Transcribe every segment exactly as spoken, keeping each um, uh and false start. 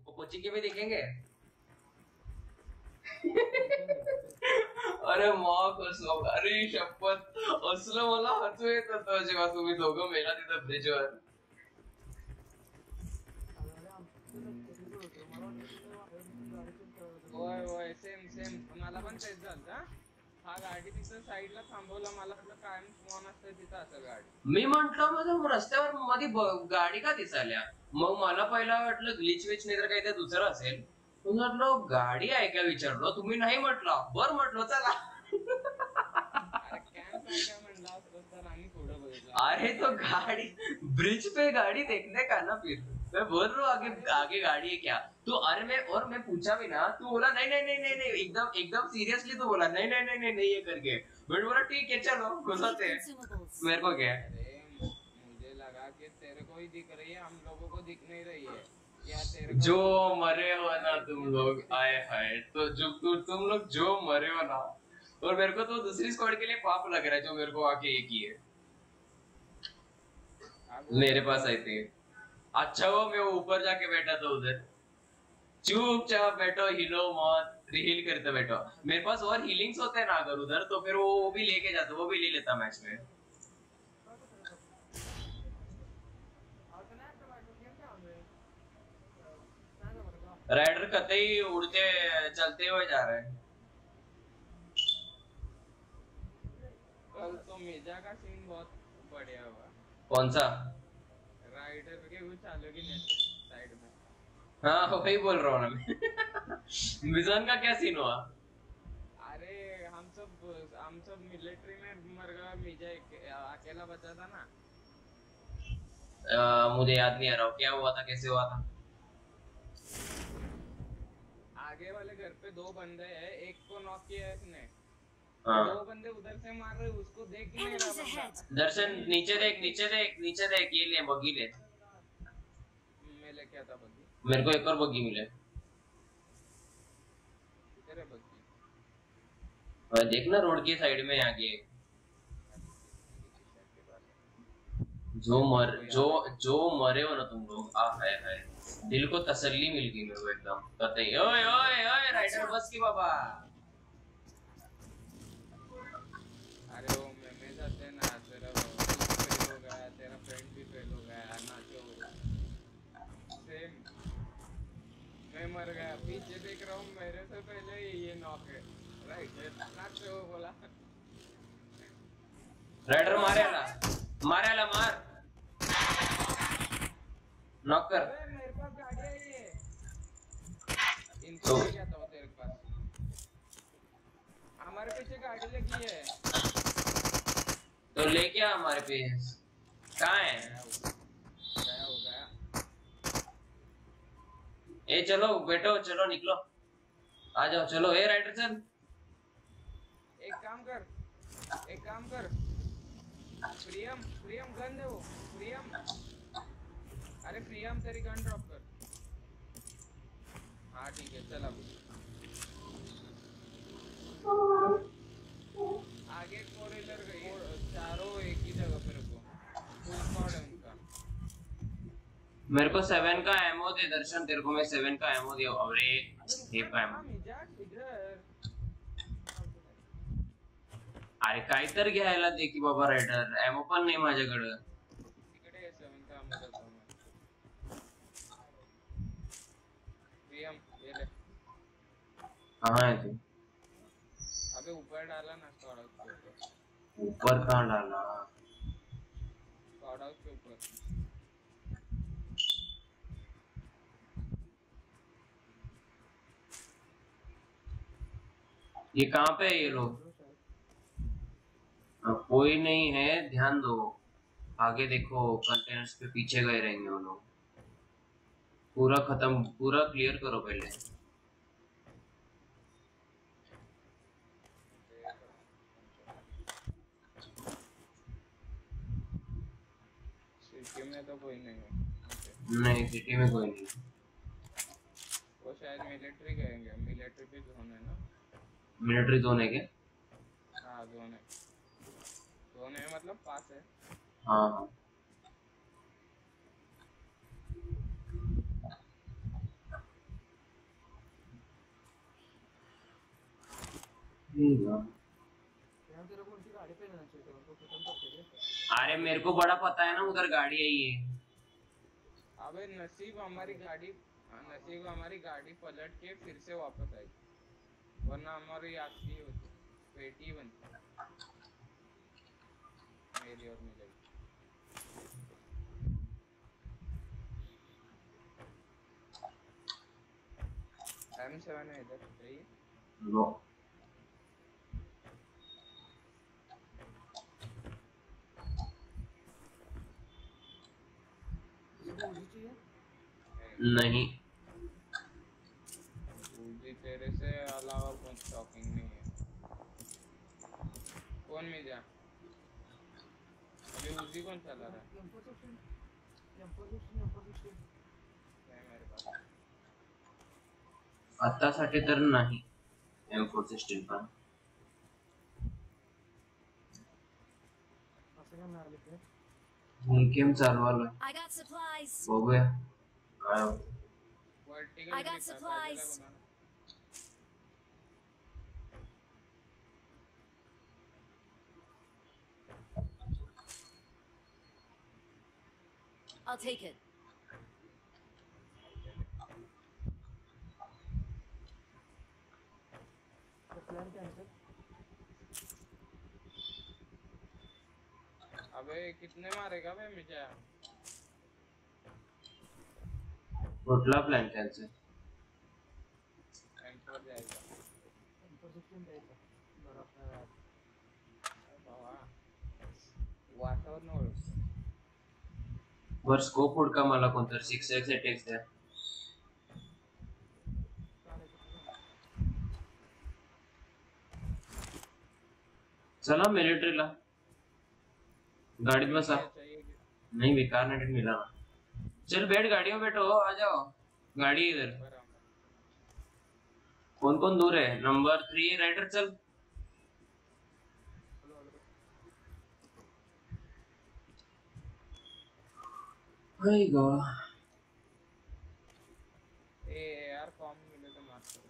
वो कोची के भी दिखेंगे। दिसेल दिसेल. अरे माँ कसम, अरे शपथ असलं मला हसू येत होतं जेव्हा तुम्ही दोघं मेला तिथं ब्रिजवर. अरे आमचं कधीच होतं, मला वाटलं तिथं बाहेरून गाडी पण पळवत होय होती. होय सेम सेम मला पण तेच झालं हा. हा गाडी तिथं साईडला थांबवला, मला वाटलं कायम स्पॉन असतं तिथं असं गाडी. मी म्हंटल माझं रस्त्यावर मध्ये ब- गाडी का दिसाल्या. मग मला पहिला वाटलं ग्लिच विच नाही तर काही ते दुसरं असेल. मग म्हटलं गाडी आहे का विचारलो, तुम्ही नाही म्हटलं. बर म्हटलं चला. अरे कॅम्प आहे काय म्हणला असतो तर आम्ही पुढे बघितलं. अरे तो गाड़ी ब्रिज पे गाड़ी देखने का ना, फिर मैं बोल रहा हूँ आगे आगे गाड़ी है क्या। तो अरे मैं और मैं पूछा भी ना, तू बोला नहीं नहीं नहीं नहीं नहीं एकदम एकदम सीरियसली तू बोला नहीं नहीं नहीं नहीं नहीं ये करके। मैं बोला ठीक है चलो घुसाते हैं। Consumables. मेरे को क्या है? अरे मुझे लगा कि तेरे को ही दिख रही है, हम लोगों को दिख नहीं रही है या तेरे को जो मरे हो ना तुम लोग, आए हाय तो जो तु, तुम लोग जो मरे हो ना। और मेरे को तो दूसरी स्क्वाड के लिए पाप लग रहा है जो मेरे को आके ये की है मेरे पास आई थी। अच्छा वो मैं ऊपर जाके बैठा था उधर, चुपचाप बैठो, हिलो मत, हील करते बैठो। मेरे पास और हीलिंग्स होते हैं ना अगर उधर, तो फिर वो वो भी लेके जाता, वो भी ले लेता मैच में। काय करत होता? आता नाही आता बायको गेम काय आणलंय? नाही ना बरं का? राइडर कतई उड़ते चलते हुए जा रहे हैं। कल तो मेजा का सीन बहुत बढ़िया हुआ। कौन सा? राइडर के वो चालू की नहीं साइड में। हाँ वही बोल रहा हूँ ना मैं। मिजान का क्या सीन हुआ? अरे हम सब हम सब मिलिट्री में मर गया, मेजा एक- अकेला बचा था ना। आ, मुझे याद नहीं आ रहा क्या हुआ था, कैसे हुआ था। आगे वाले घर पे दो बंदे हैं, एक को नॉक किया है इसने, हाँ दो बंदे उधर से मार रहे, उसको देख ही नहीं रहा Enemies बंदा। ahead. दर्शन नीचे देख, नीचे देख, नीचे देख, ये ले बग्गी ले। मैं लेके आता बग्गी। मेरे को एक और बग्गी मिले। किधर है बग्गी? और देखना रोड के साइड में आगे। जो मर जो जो मरे हो ना तुम लोग, आ है है दिल को तसल्ली मिल गई मेरे को एकदम कतई। ओए ओए ओए राइडर बस की बाबा। अरे वो मैं मैं जाते ना, तेरा फेल हो गया, तेरा फ्रेंड भी फेल हो गया नाचो। सेम मैं मर गया, पीछे देख रहा हूँ मेरे से पहले ये नॉक है, राइट नाचो बोला। राइडर मारे आला, मारे आला, मार नॉक कर। अरे मेरे पास गाड़ी है ये, इनको तो- ले गया था वो तेरे पास। हमारे पीछे गाड़ी लगी है। तो लेके आ हमारे पे। कहाँ है? गया वो गया हो गया। ए चलो बैठो, चलो निकलो, आ जाओ चलो। ए राइडर चल। एक काम कर एक काम कर प्रियम प्रियम गन दे वो प्रियम। अरे प्रियम तेरी गन ड्रॉप कर। हाँ ठीक है चल अब आगे फोर व्हीलर गई, चारों एक ही जगह पे रुको, फुल स्क्वाड है उनका। मेरे को सेवन का एमओ दे दर्शन, तेरे को मैं सेवन का एमओ दिया। अरे अरे ये रुक का ना एमओ, मिजाज इधर। अरे काय तर घ्यायला दे की बाबा, रायडर एमओ पण नाही माझ्याकडे। तिकडे आहे सेवन का आम्ही जातो मैं। प्रियम ये ले। कहाँ है तू? अबे ऊपर डाला ना स्क्वाड हाउस के ऊपर। ऊपर कहाँ डाला? स्क्वाड हाउस के ऊपर। ये कहाँ पे है ये लोग? अब कोई नहीं है, ध्यान दो आगे देखो, कंटेनर्स पे पीछे गए रहेंगे वो लोग। पूरा खत्म, पूरा क्लियर करो पहले। सिटी में तो कोई नहीं है। नहीं सिटी में कोई नहीं। वो शायद मिलिट्री कहेंगे, मिलिट्री भी जोन है ना। मिलिट्री जोन है क्या? हाँ जोन है, जोन है मतलब पास है। हाँ हाँ यहाँ तेरे को उनकी गाड़ी पे लेना चाहिए था, उनको खत्म करते थे। अरे मेरे को बड़ा पता है ना उधर गाड़ी आई है। अबे नसीब हमारी गाड़ी हाँ, नसीब हमारी गाड़ी पलट के फिर से वापस आई, वरना हमारी आती होती पेटी बनती मेरी और मिलेगी। एम सेवन है इधर चाहिए लो इसको उजी चाहिए। नहीं उजी तेरे से अलावा कुछ शॉकिंग नहीं है। कौन मिल जा अभी उजी कौन चला रहा है? M four sixteen M four sixteen M four sixteen नहीं मेरे पास। आत्तासाठी तर नाही एम फोर सिक्सटीन पण असं काय मिळालं ते? ही गेम चालवायला I got supplies. बघूया काय होतं. Vertical I got supplies. I'll take it. Plan cancel. अबे कितने मारेगा बे मुझे? कुठला प्लॅन कॅन्सल? एम फोर जाएगा एम फोर सिक्सटीन द्यायचा. बरं आपल्याला बाबा वातावरण ओळख वर स्कोप हुडका मला कोणतर सिक्स एक्स एट एक्स द्या. चला मिलिट्रीला गाड़ी में बसा. चाहिए कि- नहीं बेकार नेट मिला ना. चल बैठ गाड़ियों में बैठो आ जाओ गाड़ी इधर. बराबर। कौन कौन दूर है? नंबर थ्री राइडर चल. भाई गो ए यार कॉम मिले तो मार सकते।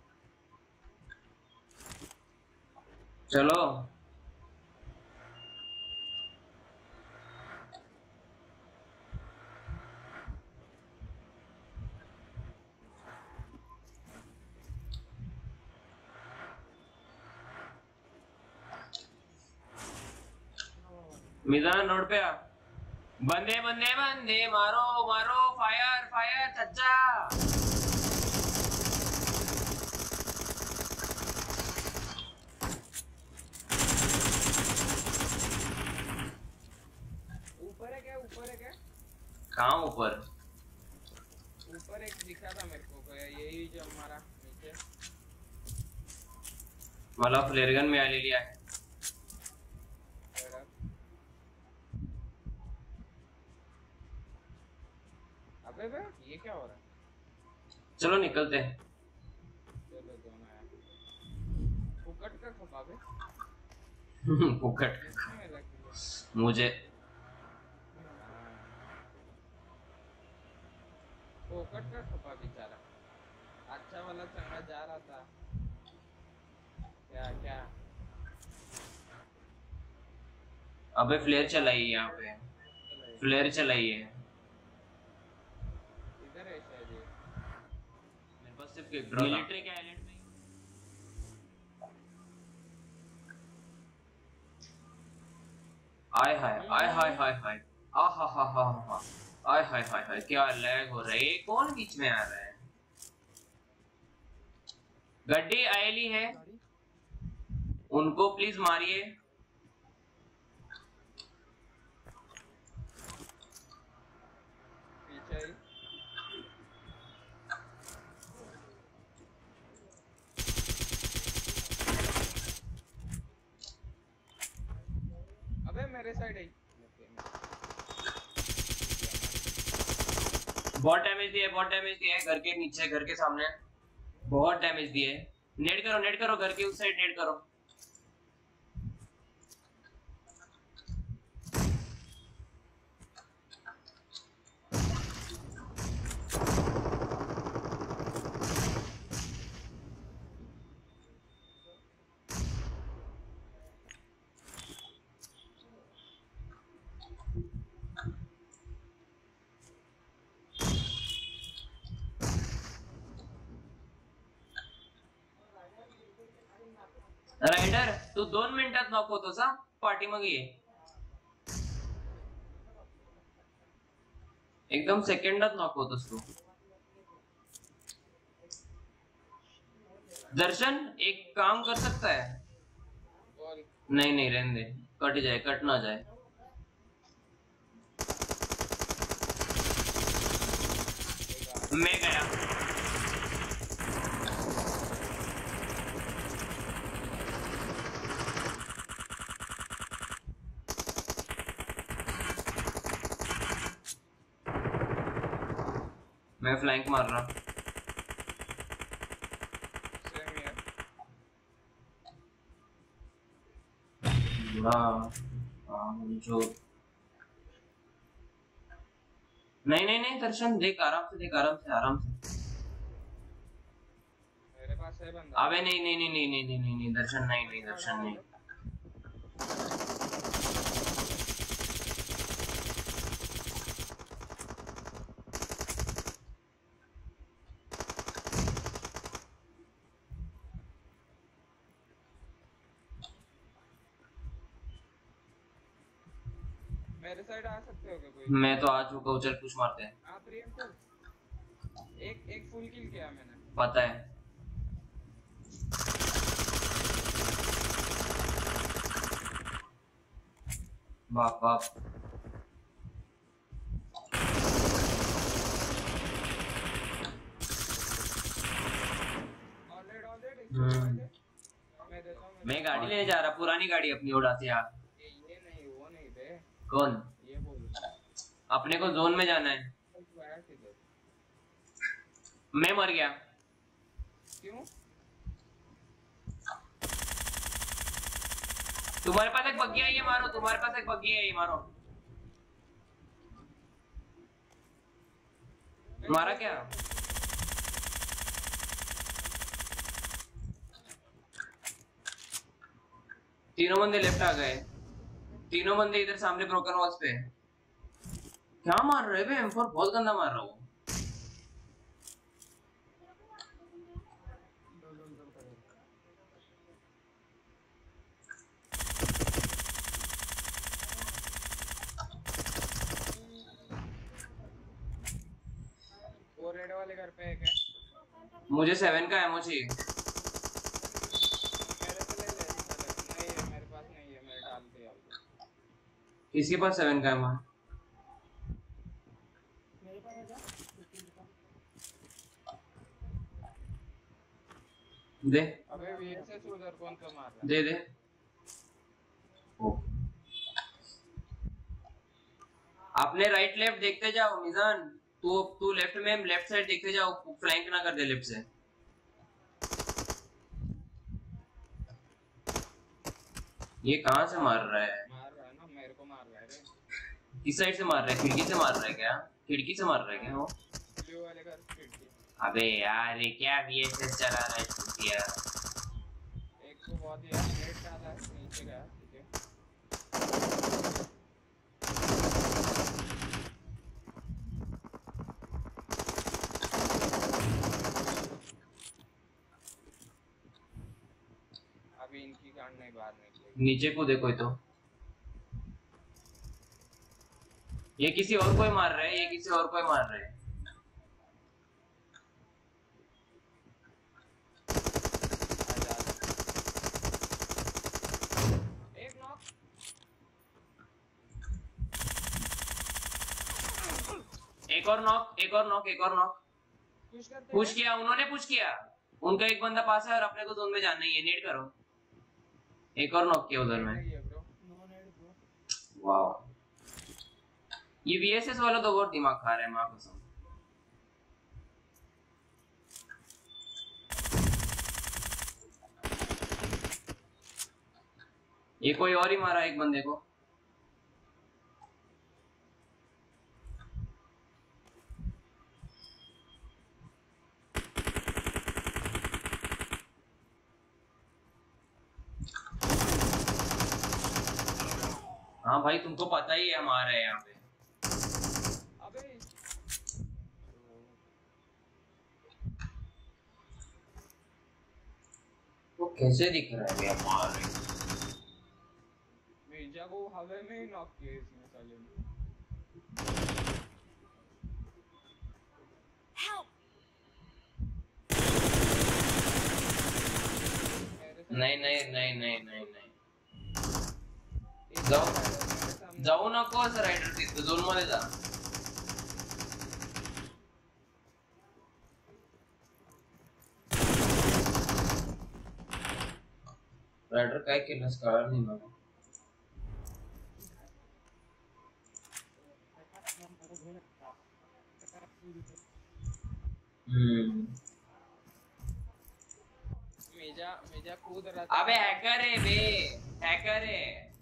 चलो मिजान रोड पे आ. बंदे बंदे बंदे मारो मारो फायर फायर चच्चा. ऊपर है क्या? ऊपर है क्या? कहाँ ऊपर? ऊपर एक दिखा था मेरे को कोई, यही जो हमारा नीचे। मला फ्लेअर गन मिळालेली आहे. अबे बे ये क्या हो रहा है? चलो निकलते हैं. चलो दोनों यार फुकट का खपा बे फुकट किसने लगा? मुझे फुकट का खपा बेचारा, अच्छा वाला चंगा जा रहा था क्या क्या. अबे फ्लेयर चलाई है यहाँ पे. फ्लेयर चलाई है इधर है शायद ये. मेरे पास सिर्फ एक मिलिट्री के आइलैंड में. आय हाय आय हाय हाय हाय आ हा हा हा हा आय हाय हाय हाय क्या लैग हो रहा है. ये कौन बीच में आ रहा है? गड्डी आयली है, गाडी उनको प्लीज मारिए. पीछे ही अबे मेरे साइड है. बहुत डैमेज दिया है, बहुत डैमेज दिया है. घर के नीचे घर के सामने बहुत डैमेज दिया है. नेट करो नेट करो घर के उस साइड नेट करो. रायडर तू दोन मिनिटात नॉक होतोस हा पाठीमागे ये एकदम सेकंडात नॉक होतोस तू दर्शन एक काम कर सकता है बोल नहीं नहीं रहने दे कट जाए कट ना जाए मैं गया मैं फ्लैंक मार रहा सेम हियर बुरा हाँ, जो नहीं नहीं नहीं दर्शन देख आराम से देख आराम से आराम से मेरे पास है बंदा अबे नहीं नहीं नहीं नहीं नहीं नहीं नहीं नहीं दर्शन नहीं नहीं दर्शन नहीं मेरे साइड आ सकते हो क्या कोई मैं तो आ चुका हूँ चल कुछ मारते हैं आप रिएक्ट कर एक एक फुल किल किया मैंने पता है बाप बाप ऑलरेडी ऑलरेडी हम्म। मैं देता हूं मैं गाड़ी लेने जा रहा पुरानी गाड़ी अपनी उड़ा से यार ये ये नहीं वो नहीं बे कौन ये बोल अपने को जोन में जाना है तू आया किधर मैं मर गया क्यों तुम्हारे पास एक बग्गी है ये मारो तुम्हारे पास एक बग्गी है ये मारो मारा क्या तीनों बंदे लेफ्ट आ गए तीनों बंदे इधर सामने ब्रोकन वॉल्स पे क्या मार रहे बे एम फोर बहुत गंदा मार रहा हूँ वो रेड वाले घर पे है क्या मुझे सेवन का एमो चाहिए मेरे से ले ले चले नहीं है मेरे पास नहीं है मैं डाल दिया किसके पास सेवन का एमो मेरे पास है क्या फिफ्टीन का दे अबे वीएसएस उधर कौन सा मार रहा है दे दे ओ। आपने राइट लेफ्ट देखते जाओ मिजान तू तू लेफ्ट में लेफ्ट साइड देखते जाओ फ्लैंक ना कर दे लेफ्ट से ये कहाँ से मार रहा है मार रहा है ना मेरे को मार रहा है रे किस साइड से मार रहा है खिड़की से मार रहा है क्या खिड़की से मार रहा है क्या वो ब्लू वाले घर खिड़की अबे यार ये क्या वीएसएस चला रहा है छुट्टिया एक को बहुत ही हेड डाला है नीचे गया ठीक है अभी इनकी गांड नहीं बाहर निकलेगी नीचे को देखो तो ये किसी और को ही मार रहा है ये किसी और को ही मार रहा है एक नॉक एक और नॉक एक और नॉक एक और नॉक पुश करते पुश किया उन्होंने पुश किया उनका एक बंदा पास है और अपने को जोन में जाना ही है नेट करो एक और नॉक किया उधर में ब्रो नो नेड ब्रो वाह ये वीएसएस वाला तो बहुत दिमाग खा रहा है मां कसम ये कोई और ही मारा एक बंदे को हाँ भाई तुमको पता ही है हमारा है यहाँ पे अबे वो कैसे दिख रहा है भैया मार रहे मेजा को हवा में ही नॉक किया इसने साले ने। Help! नहीं नहीं नहीं नहीं नहीं नहीं जाऊ जाऊ नको असं रायडर तिथं झोन मध्ये जा. रायडर काय केलंस कळलं नाही मला. हम्म मेजा मेजा कूद रहा था. अबे हैकर है बे हैकर है.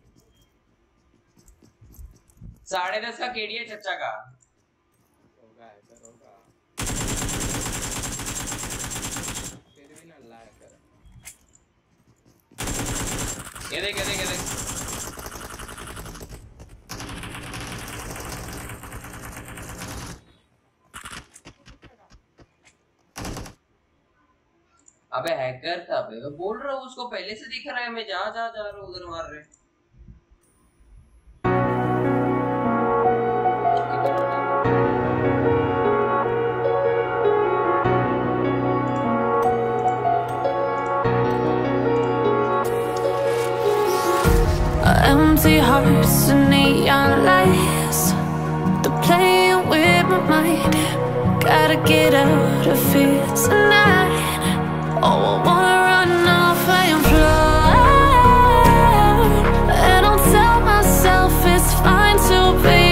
साढ़े दस का केडी है चच्चा का. होगा हैकर होगा. फिर भी ना ला हैकर. ये देख ये देख ये देख. अबे हैकर था बे. मैं बोल रहा हूँ उसको पहले से दिख रहा है. मैं जहाँ जहाँ जा रहा हूँ उधर मार रहे. Empty hearts and neon lights, they're playing with my mind. Gotta get out of here tonight. Oh, I wanna run off and fly, and I'll tell myself it's fine to be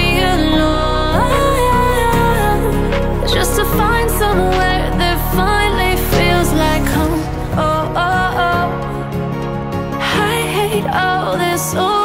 alone, just to find somewhere that finally feels like home. Oh, oh, oh. I hate all this. Oh,